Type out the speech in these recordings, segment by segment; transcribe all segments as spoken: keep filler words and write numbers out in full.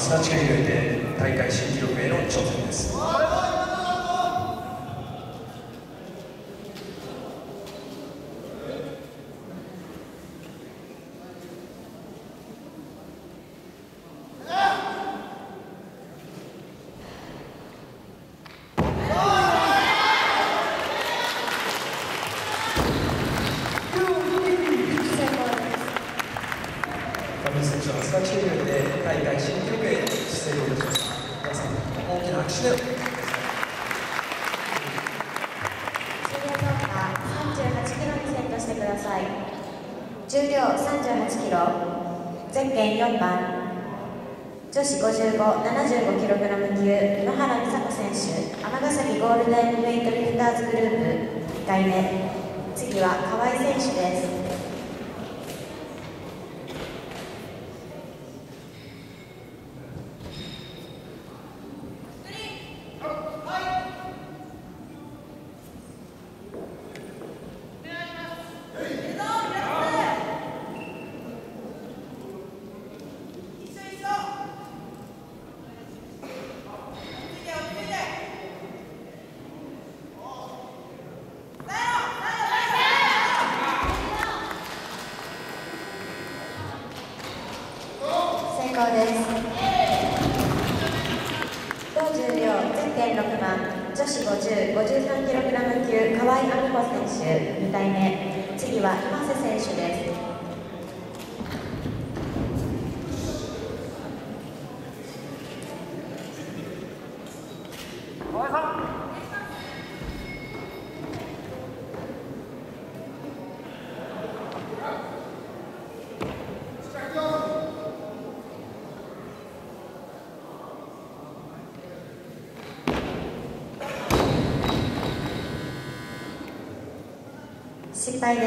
砂地区において大会新記録への挑戦です。選手は砂地区において大会新記録へ成功いたしました。皆さん大きな拍手でお願いします。 重量強化さんじゅうはちキロにセットしてください。重量さんじゅうはちキロ、ゼッケンよんばん、女子ごじゅうご、ななじゅうごキログラム級野原美沙子選手、尼崎ゴールデンウェイトリフターズグループにかいめ、次は河合選手です。成功です。同重量ゼッケンろくばん、女子ごじゅう、ごじゅうさんキログラム級河合亜美子選手にかいめ、次は今瀬選手です。失敗です。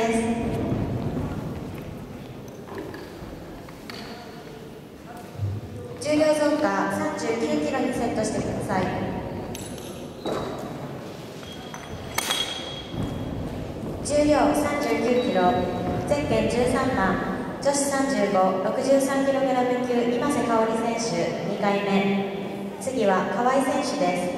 重量増加さんじゅうきゅうキロにセットしてください。重量さんじゅうきゅうキロ、ゼッケンじゅうさんばん、女子さんじゅうご、ろくじゅうさんキログラム級今瀬香織選手にかいめ、次は河合選手です。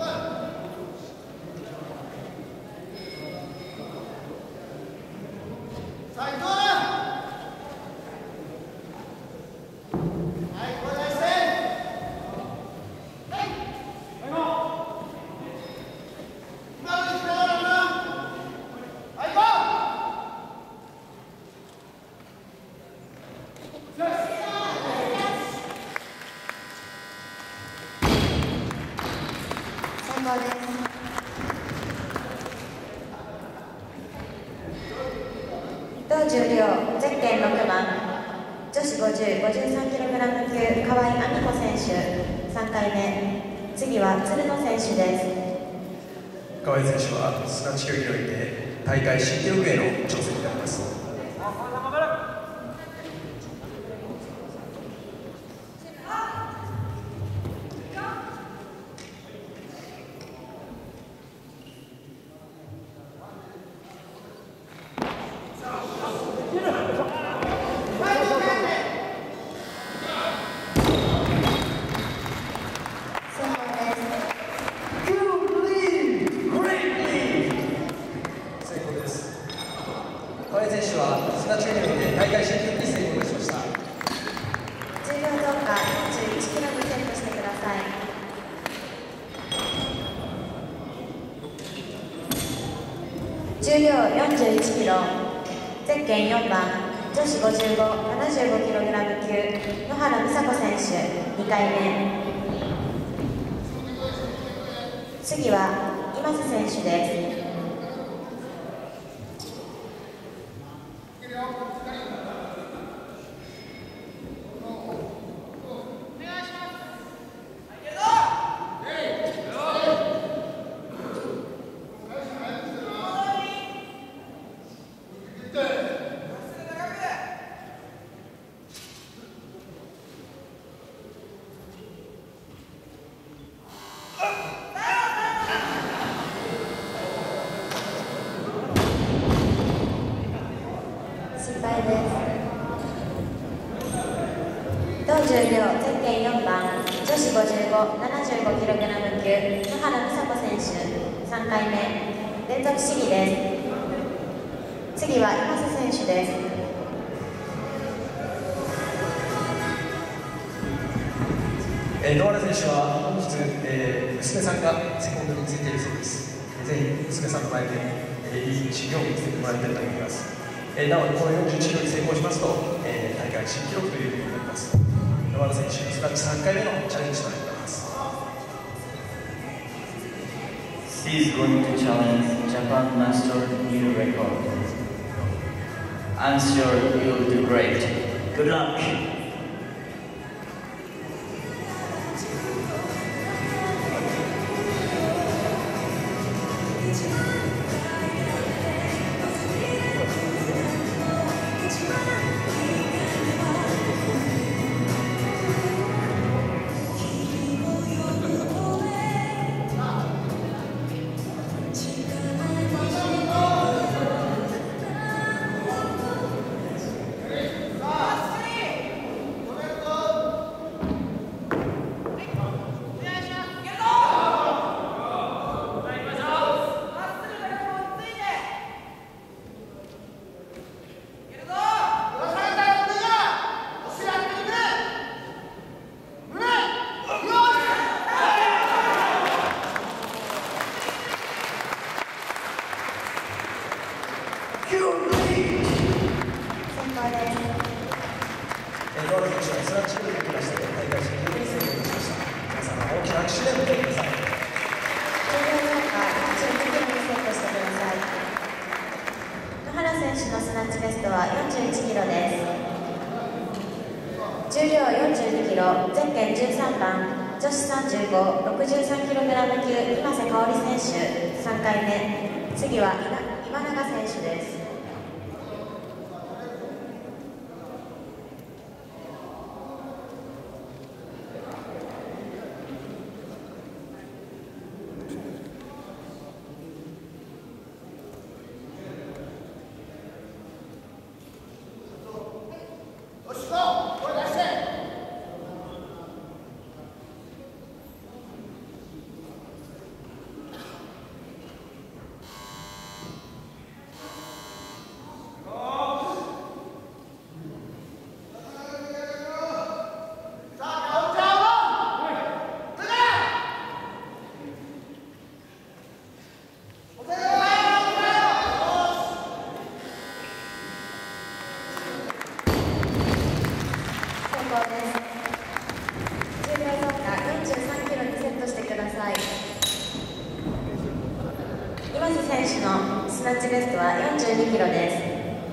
同重量ゼッケンろくばん、女子ごじゅう、ごじゅうさんキログラム級河合亜美子選手さんかいめ、次は鶴野選手です。 河合選手は砂地区において大会新記録への挑戦になります。河合選手は砂地区において大会新記録に成功いたしました。 重量増加よんじゅういちキロにセットしてください。重量よんじゅういちキロ、ゼッケンよんばん、女子ごじゅうご、ななじゅうごキログラム級野原美沙子選手にかいめ、次は今瀬選手です。失敗です。同重量ゼッケンけんよんばん女子 ごじゅうご、ななじゅうごキログラム 級野原美沙子選手さんかいめ連続試技です。次は今瀬選手です。 えー、野原選手は本日、えー、娘さんがセコンドについているそうです。ぜひ娘さんの前で、えー、いい試技を見せてもらいたいと思います。えー、なおこのよんじゅういちキロに成功しますと、えー、大会新記録というふうになります。野原選手スナッチさんかいめのチャレンジとなります。 He is going to challenge Japan Master New Record. I'm sure you'll do great. Good luck!重量よんじゅうにキロ、ゼッケンじゅうさんばん、女子さんじゅうご、ろくじゅうさんキログラム 級今瀬香織選手さんかいめ、次は今永選手です。今瀬選手のスナッチベストはよんじゅうにキロです。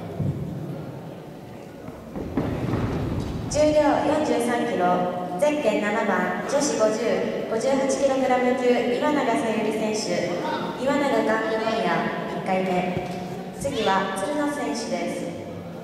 重量よんじゅうさんキロ、ゼッケンななばん、女子ごじゅう、ごじゅうはちキログラム 級岩永さゆり選手、岩永ガングマイヤーいっかいめ、次は鶴野選手です。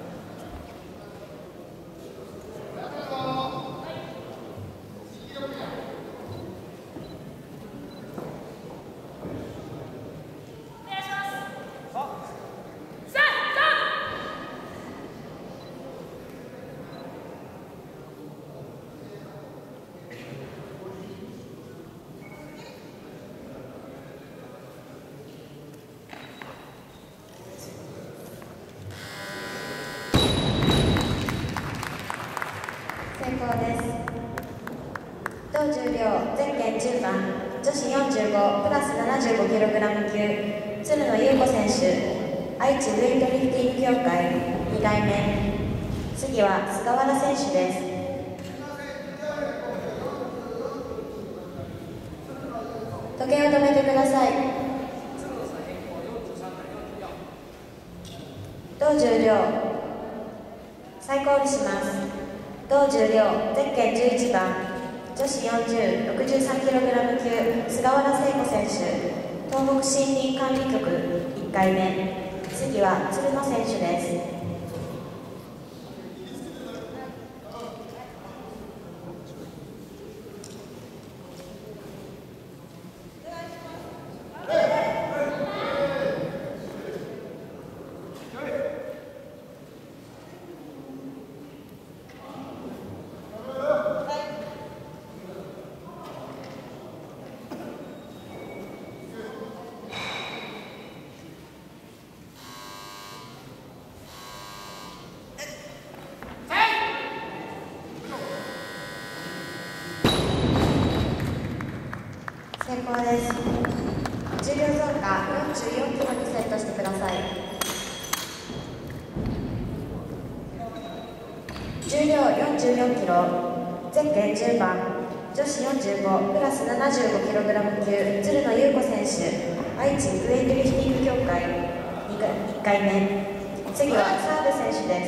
成功です。同重量ゼッケンじゅうばん、女子よんじゅうごプラス ななじゅうごキログラム 級鶴野優子選手、愛知ウェイトリフティング協会にかいめ、次は菅原選手です。時計を止めてください。同重量再コールします。同重量ゼッケンじゅういちばん、女子よんじゅう、ろくじゅうさんキログラム 級菅原聖子選手、東北森林管理局いっかいめ、次は鶴野選手です。 行です。重量増加よんじゅうよんキロにセットしてください。重量よんじゅうよんキロ、ゼッケンじゅうばん、女子よんじゅうごプラス ななじゅうごキログラム 級、鶴野優子選手、愛知ウエイトリフティング協会いっかいめ。次は澤部選手です。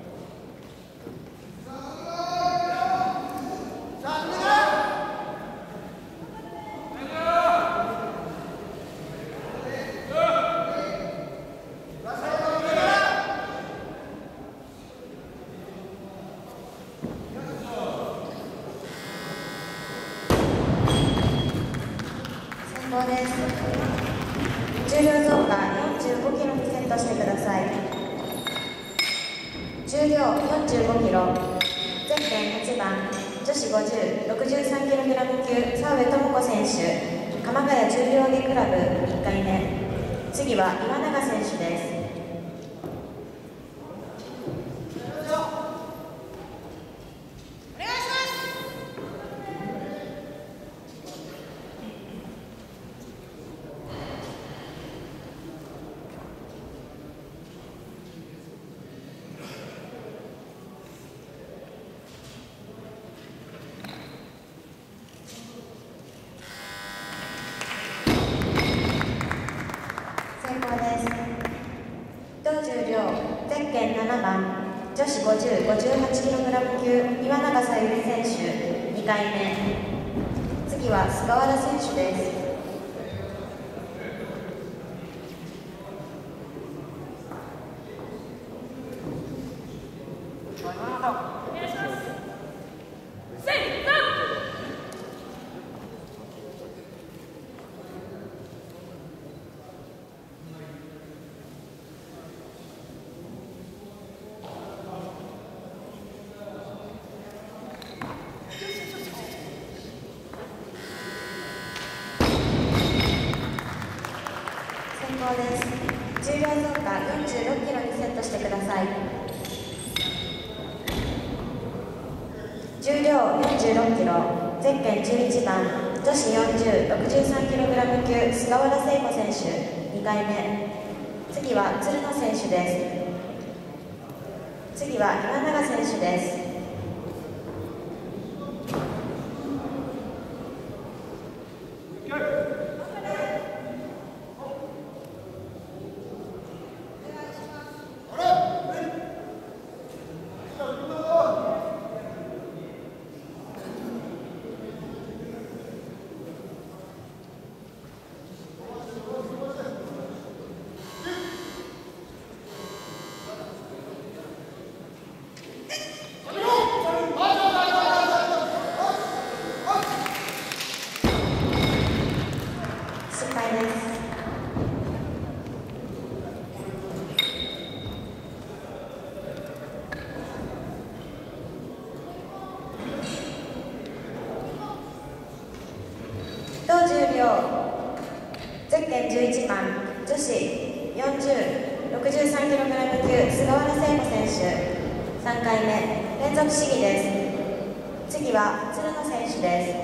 重量増加よんじゅうごキロにセットしてください。重量よんじゅうごキロ、ゼッケンはちばん、女子ごじゅう、ろくじゅうさんキログラム 級、澤部智子選手、鎌ヶ谷重量挙クラブいっかいめ。次は岩永選手です。同重量、ゼッケンななばん、女子ごじゅう、ごじゅうはちキログラム 級、岩永さゆり選手、にかいめ。次は菅原選手です。です。重量増加よんじゅうろっキロにセットしてください。重量よんじゅうろっキロ、ゼッケンじゅういちばん、女子よんじゅう、ろくじゅうさんキログラム 級、菅原聖子選手、にかいめ。次は鶴野選手です。次は岩永選手です。同重量、ゼッケンじゅういちばん、女子よんじゅう、ろくじゅうさんキログラム 級、菅原聖子選手、さんかいめ、連続試技です。次は鶴野選手です。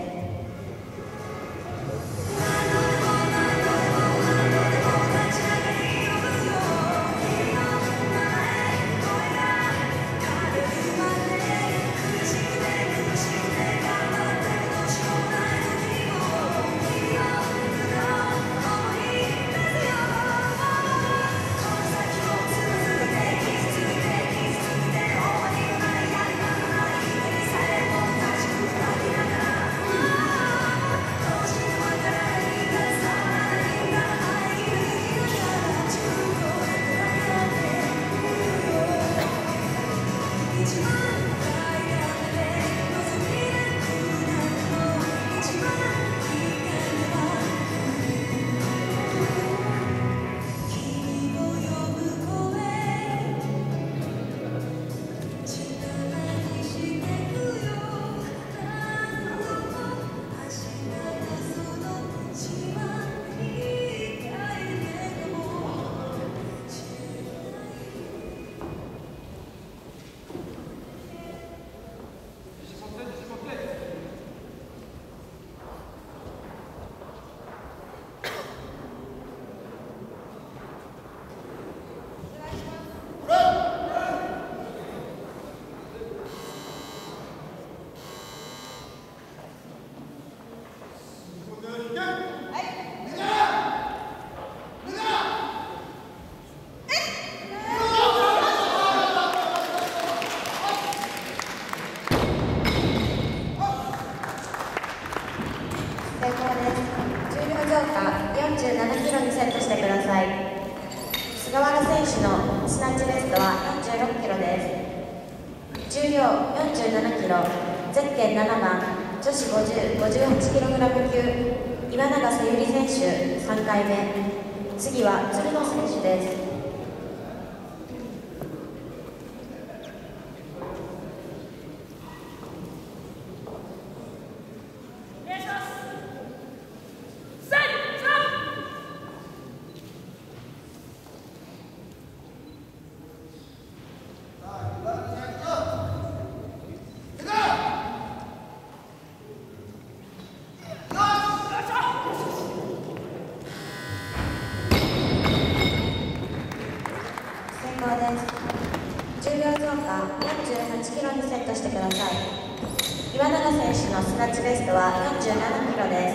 手のスナッチベストはよんじゅうろっキロです。重量よんじゅうななキロ、ゼッケンななばん、女子ごじゅう、ごじゅうはちキログラム級、岩永さゆり選手さんかいめ、次は鶴野選手です。重量増加よんじゅうはちキロにセットしてください。岩永選手のスナッチベストはよんじゅうななキロです。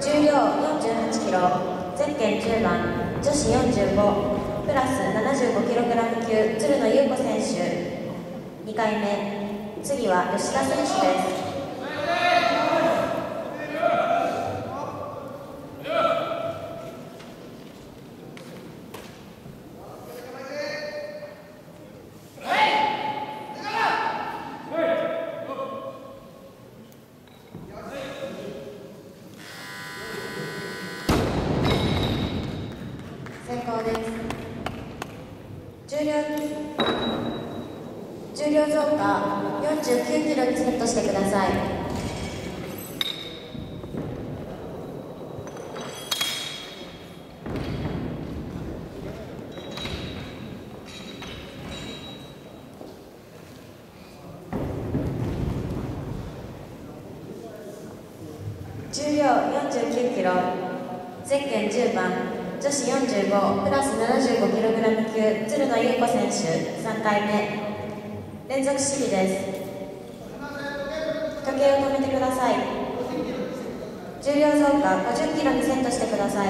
重量よんじゅうはちキロ、ゼッケンじゅうばん、女子よんじゅうご、プラスななじゅうごキログラム級、鶴野優子選手にかいめ、次は吉田選手です。重量重量増加よんじゅうきゅうキロにセットしてください。重量よんじゅうきゅうキロ、ゼッケンじゅうばん、女子よんじゅうご、プラスななじゅうごキログラム級、鶴野優子選手さんかいめ、連続試技です。時計を止めてください。重量増加ごじゅっキロにセットしてください。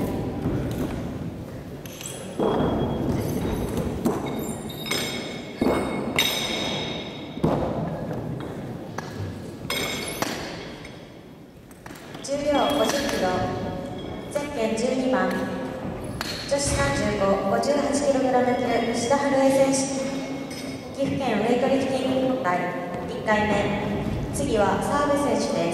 重量ごじゅっキロ、ゼッケンじゅうにばん、女子さんじゅうご、ごじゅうはちキログラム級、吉田春江選手、岐阜県ウェイトリフティング協会いっかいめ、次は澤部選手です。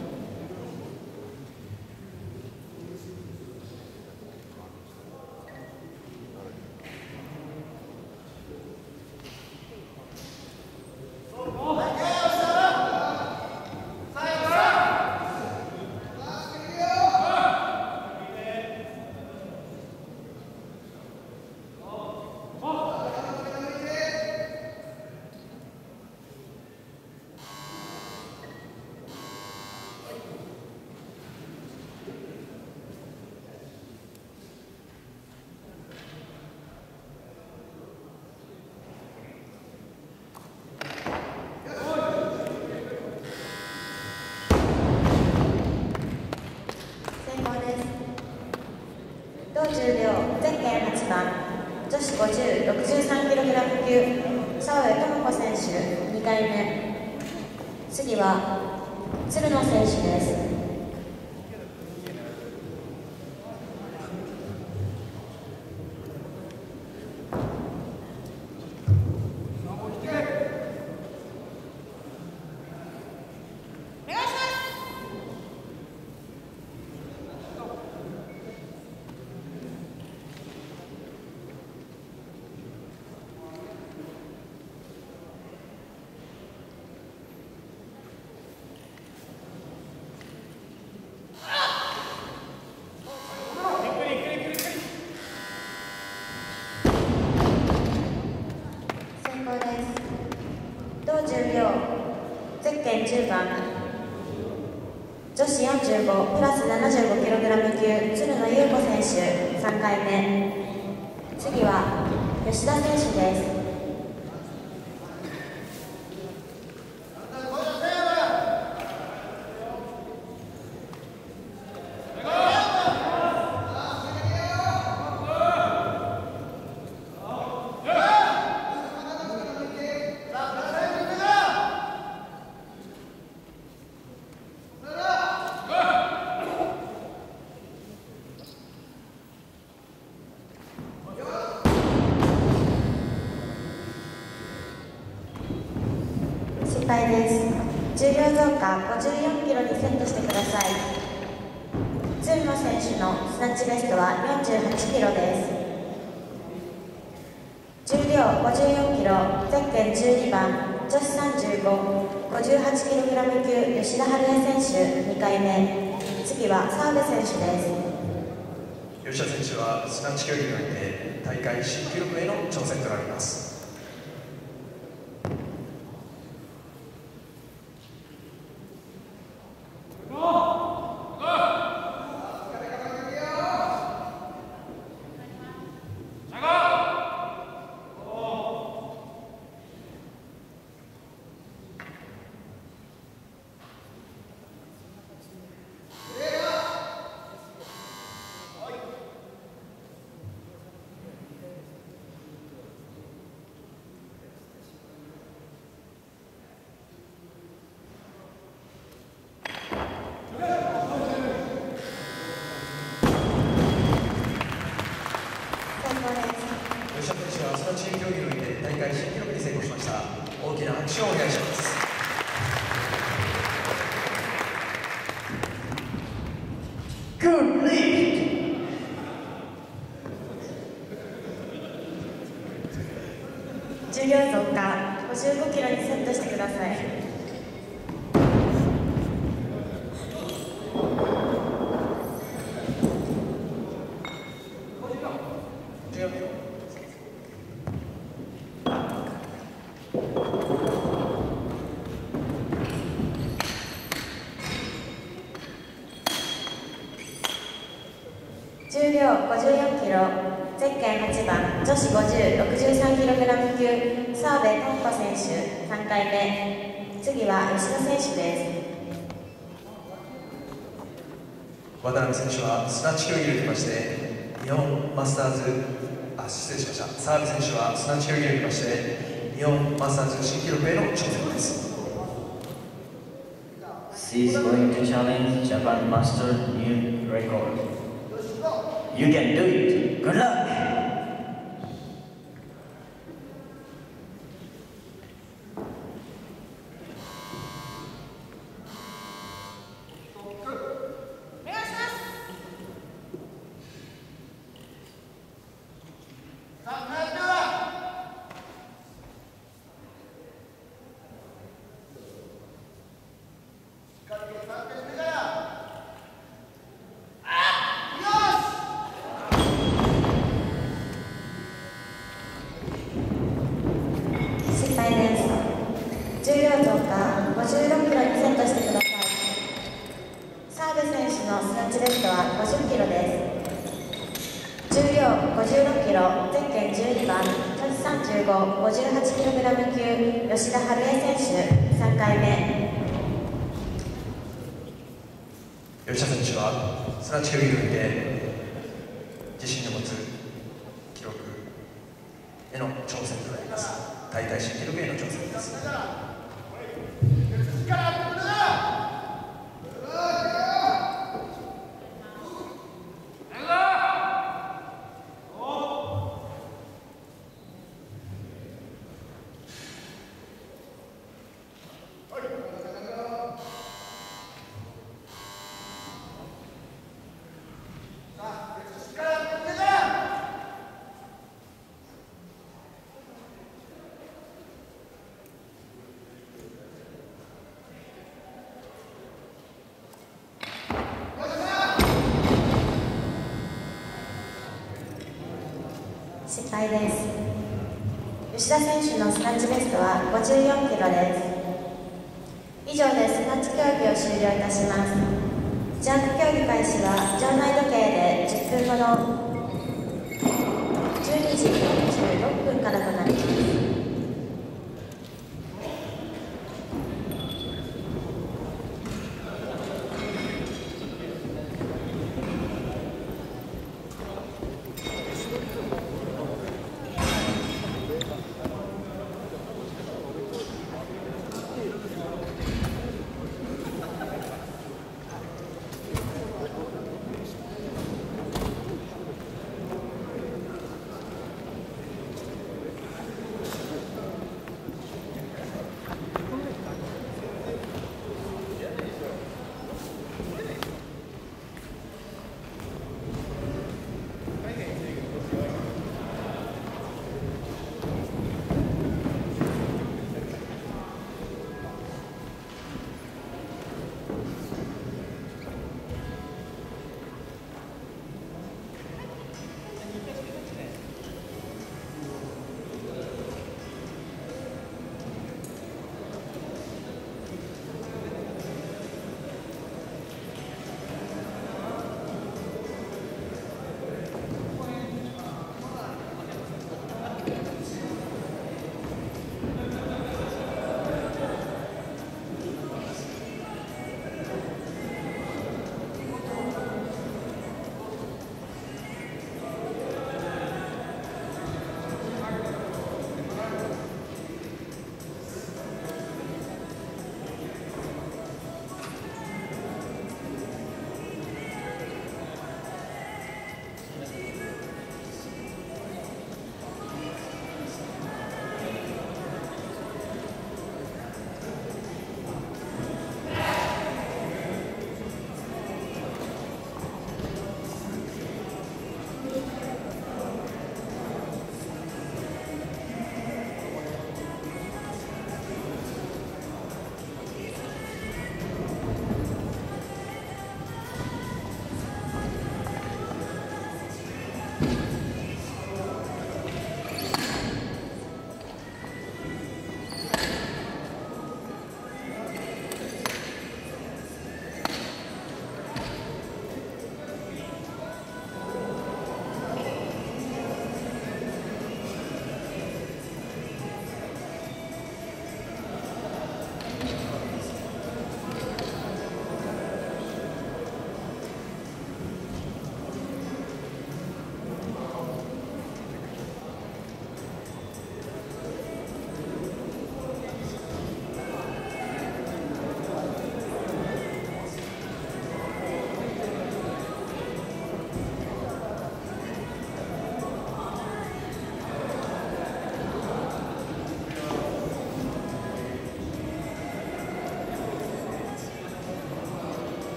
同重量、ゼッケンはちばん、女子ごじゅう、ろくじゅうさんキログラム級、澤部智子選手にかいめ、次は鶴野選手です。同重量、ゼッケンじゅうばん、女子よんじゅうご、プラスななじゅうごキログラム級、鶴野優子選手さんかいめ、次は吉田選手です。 敗です。重量増加ごじゅうよんキロにセットしてください。鶴野選手のスナッチベストはよんじゅうはちキロです。重量ごじゅうよんキロ、ゼッケンじゅうにばん、女子さんじゅうご、ごじゅうはちキログラム級吉田春江選手にかいめ。次は澤部選手です。 吉田選手はスナッチ競技において大会新記録への挑戦となります。吉田選手はスナッチ競技において大会新記録に成功しました。大きな拍手をお願いします。Good lift! 重量増加ごじゅうごキロにセットしてください。重量ごじゅうよんキロ、ゼッケンはちばん、女子ごじゅう、ろくじゅうさんキログラム級澤部智子選手さんかいめ。次は吉田選手です。 渡辺選手はスナッチ競技におきまして日本マスターズあ失礼しました澤部選手はスナッチ競技におきまして日本マスターズ新記録への挑戦です。 She is going to challenge Japan Master new record. You can do it. Good luck. 重量増加ごじゅうろっキロにセットしてください。澤部選手のスナッチベストはごじゅっキロです。重量ごじゅうろっキロ、ゼッケンじゅうにばん、女子さんじゅうご、ごじゅうはちキログラム級吉田春江選手さんかいめ。 吉田選手はスナッチ競技において自身の持つ記録への挑戦となります。大会新記録への挑戦です。 失敗です。吉田選手のスナッチベストはごじゅうよんキロです。以上でスナッチ競技を終了いたします。ジャンプ競技開始は場内時計でじゅっぷんごのじゅうにじよんじゅうろっぷんからとなります。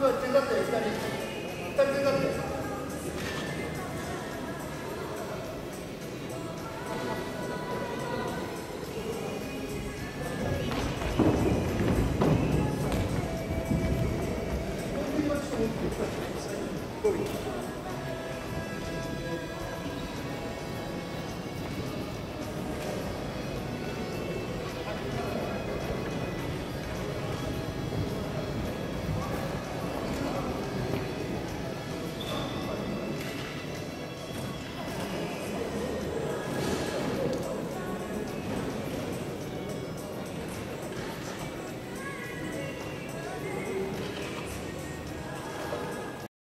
手伝って、ふたり。ふたり手伝って。Go.